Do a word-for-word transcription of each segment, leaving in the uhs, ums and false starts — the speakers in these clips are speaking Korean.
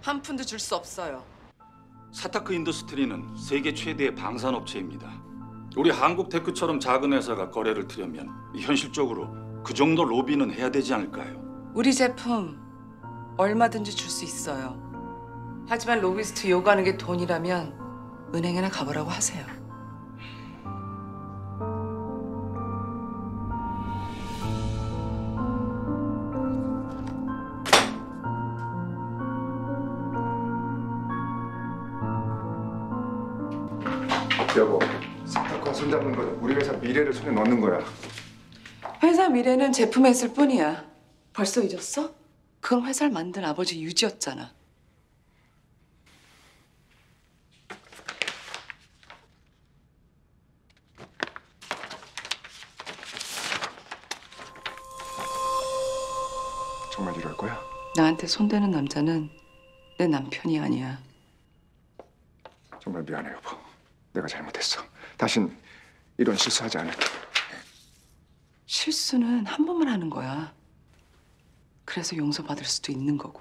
한 푼도 줄 수 없어요. 사타크 인더스트리는 세계 최대의 방산 업체입니다. 우리 한국테크처럼 작은 회사가 거래를 들려면 현실적으로 그 정도 로비는 해야 되지 않을까요? 우리 제품 얼마든지 줄 수 있어요. 하지만 로비스트 요구하는 게 돈이라면 은행에나 가보라고 하세요. 여보, 사타크와 손잡는 건 우리 회사 미래를 손에 넣는 거야. 회사 미래는 제품에 있을 뿐이야. 벌써 잊었어? 그건 회사를 만든 아버지 유지였잖아. 정말 이럴 거야? 나한테 손대는 남자는 내 남편이 아니야. 정말 미안해, 여보. 내가 잘못했어. 다신 이런 실수하지 않을게. 실수는 한 번만 하는 거야. 그래서 용서받을 수도 있는 거고.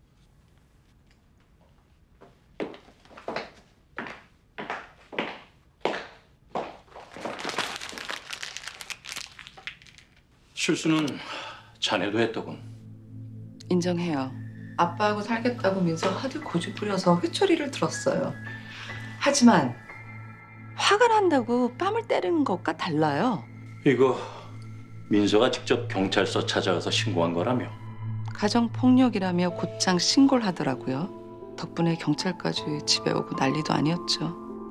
실수는 자네도 했더군. 인정해요. 아빠하고 살겠다고 민서 하도 고집 부려서 회초리를 들었어요. 하지만 화가 난다고 뺨을 때리는 것과 달라요. 이거 민서가 직접 경찰서 찾아가서 신고한 거라며? 가정폭력이라며 곧장 신고를 하더라고요. 덕분에 경찰까지 집에 오고 난리도 아니었죠.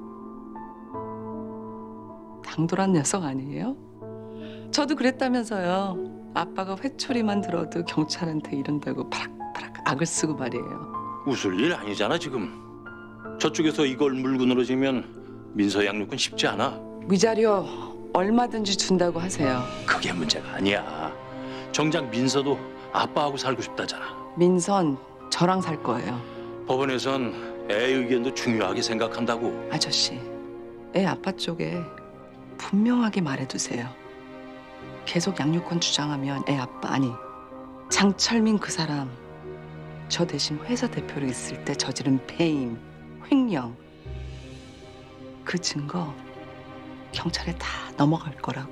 당돌한 녀석 아니에요? 저도 그랬다면서요. 아빠가 회초리만 들어도 경찰한테 이런다고 바락바락 악을 쓰고 말이에요. 웃을 일 아니잖아 지금. 저쪽에서 이걸 물건으로 지면 민서 양육은 쉽지 않아. 위자료 얼마든지 준다고 하세요. 그게 문제가 아니야. 정작 민서도 아빠하고 살고 싶다잖아. 민선 저랑 살 거예요. 법원에선 애 의견도 중요하게 생각한다고. 아저씨, 애 아빠 쪽에 분명하게 말해두세요. 계속 양육권 주장하면 애 아빠 아니 장철민 그 사람 저 대신 회사 대표로 있을 때 저지른 배임, 횡령 그 증거 경찰에 다 넘어갈 거라고.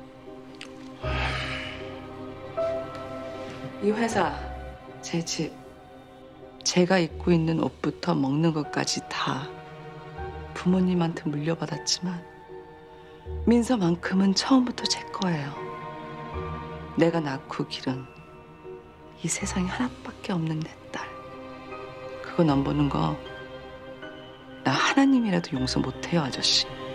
이 회사, 제 집, 제가 입고 있는 옷부터 먹는 것까지 다 부모님한테 물려받았지만 민서만큼은 처음부터 제 거예요. 내가 낳고 기른 이 세상에 하나밖에 없는 내 딸. 그거 넘보는 거 나 하나님이라도 용서 못해요, 아저씨.